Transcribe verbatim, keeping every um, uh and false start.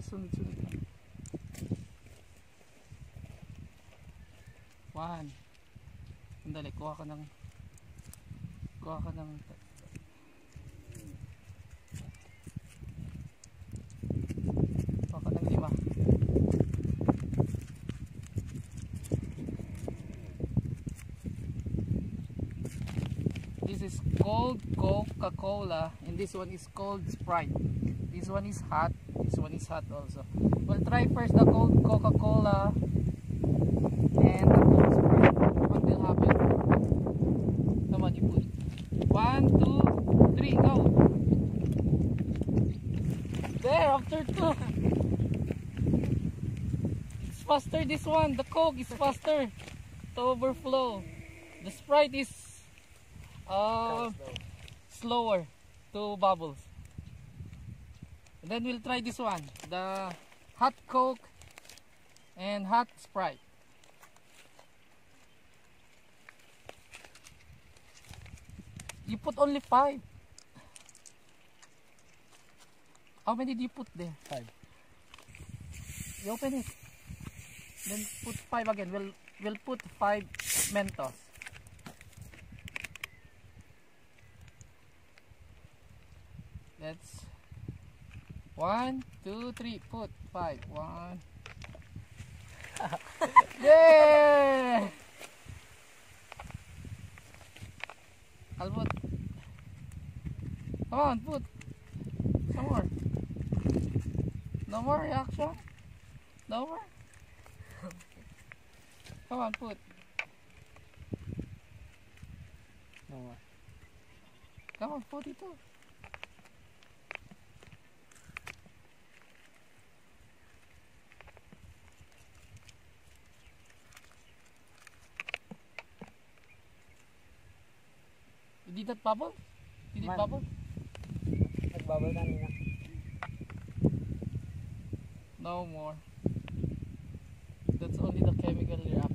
sunod-sunod lang. One. Sandali, kuha ka ng kuha ka ng kuha ka ng lima. This is cold Coca-Cola and this one is cold Sprite. This one is hot. This one is hot also. We'll try first the cold Coca-Cola and the cold Sprite. What will happen? Come on, you put it. One, two, three, go. There, after two. It's faster this one. The Coke is faster to overflow. The Sprite is uh, slower to bubbles. And then we'll try this one, the hot Coke and hot Sprite. You put only five. How many did you put there? Five. You open it. Then put five again. We'll we'll put five Mentos. Let's one, two, three, put five. One. Yeah. I'll put. Come on, put some more. No more reaction. No more. Come on, put. No more. Come on, put it too. Did that bubble? Did it Man. bubble? Nagbubble kanina. No more. That's only the chemical reaction.